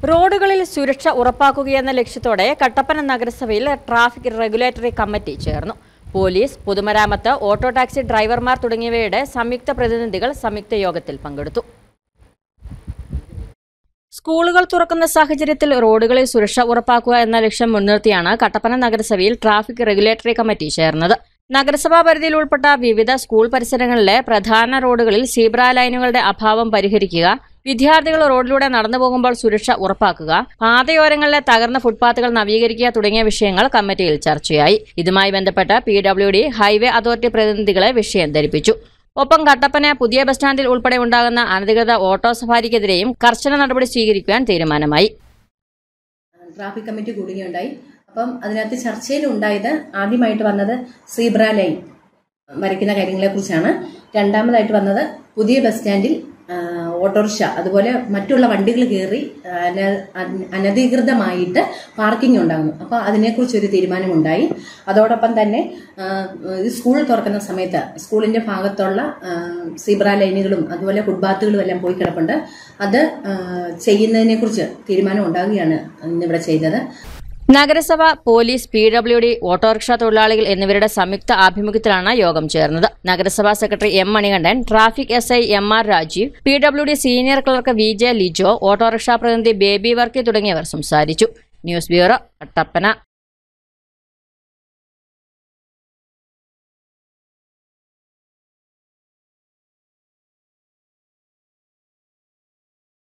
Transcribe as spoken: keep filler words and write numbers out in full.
റോഡുകളിൽ സുരക്ഷ ഉറപ്പാക്കുകയെന്ന ലക്ഷ്യത്തോടെ കട്ടപ്പന നഗരസഭയിൽ ട്രാഫിക് റെഗുലേറ്ററി കമ്മിറ്റി ചേർന്നു. പോലീസ്, പൊതുമരാമത്ത്, ഓട്ടോ ടാക്സി ഡ്രൈവർമാർ തുടങ്ങിയവയുടെ സംയുക്ത പ്രതിനിധികൾ സംയുക്ത യോഗത്തിൽ പങ്കെടുത്തു. സ്കൂളുകൾ തുറക്കുന്ന സാഹചര്യത്തിൽ റോഡുകളിൽ സുരക്ഷ ഉറപ്പാക്കുക എന്ന ലക്ഷ്യം മുൻനിർത്തിയാണ് കട്ടപ്പന നഗരസഭയിൽ ട്രാഫിക് റെഗുലേറ്ററി കമ്മിറ്റി ചേർന്നത്. നഗരസഭാ പരിധിയിൽ ഉൾപ്പെട്ട വിവിധ സ്കൂൾ പരിസരങ്ങളിലെ പ്രധാന റോഡുകളിൽ സീബ്ര ലൈനുകളുടെ അഭാവം പരിഹരിക്കുക, വിദ്യാർത്ഥികൾ റോഡിലൂടെ നടന്നു പോകുമ്പോൾ സുരക്ഷ ഉറപ്പാക്കുക, പാതയോരങ്ങളിലെ തകർന്ന ഫുട്പാത്തുകൾ നവീകരിക്കുക തുടങ്ങിയ വിഷയങ്ങൾ കമ്മിറ്റിയിൽ ചർച്ചയായി. ഇതുമായി ബന്ധപ്പെട്ട് P W D highway authority പ്രതിനിധികളെ വിഷയം ധരിപ്പിച്ചു. ഒപ്പം കട്ടപ്പന പുതിയ ബസ് സ്റ്റാൻഡിൽ ഉൾപ്പെടെ ഉണ്ടാകുന്ന അനധികൃത ഓട്ടോ സഫാരിക്കെതിരെയും കർശന നടപടി സ്വീകരിക്കുവാൻ തീരുമാനമായി. ട്രാഫിക് കമ്മിറ്റി കൂടുകയുണ്ടായി. അപ്പം അതിനകത്ത് ചർച്ചയിൽ ഉണ്ടായത് ആദ്യമായിട്ട് വന്നത് സീബ്ര ലൈൻ വരയ്ക്കുന്ന കാര്യങ്ങളെ കുറിച്ചാണ്. രണ്ടാമതായിട്ട് വന്നത് പുതിയ ബസ് സ്റ്റാൻഡിൽ ഓട്ടോറിക്ഷ അതുപോലെ മറ്റുള്ള വണ്ടികൾ കയറി അനധികൃതമായിട്ട് പാർക്കിംഗ് ഉണ്ടാകുന്നു. അപ്പോൾ അതിനെക്കുറിച്ചൊരു തീരുമാനമുണ്ടായി. അതോടൊപ്പം തന്നെ സ്കൂൾ തുറക്കുന്ന സമയത്ത് സ്കൂളിന്റെ ഭാഗത്തുള്ള സീബ്ര ലൈനുകളും അതുപോലെ ഫുട്പാത്തുകളും എല്ലാം പോയി കിടപ്പുണ്ട്. അത് ചെയ്യുന്നതിനെക്കുറിച്ച് തീരുമാനം ഉണ്ടാകുകയാണ് ഇന്നിവിടെ ചെയ്തത്. നഗരസഭ, police, P W D, auto rickshaw തൊഴിലാളികൾ എന്നിവരുടെ സംയുക്ത ആഭിമുഖ്യത്തിലാണ് യോഗം ചേർന്നത്. നഗരസഭാ secretary M Manikandan, traffic S I M R Rajeev, P W D senior clerk V J Lijo, auto rickshaw പ്രതിനിധി ബേബി വർക്കി തുടങ്ങിയവർ സംസാരിച്ചു. News bureau, Kattappana.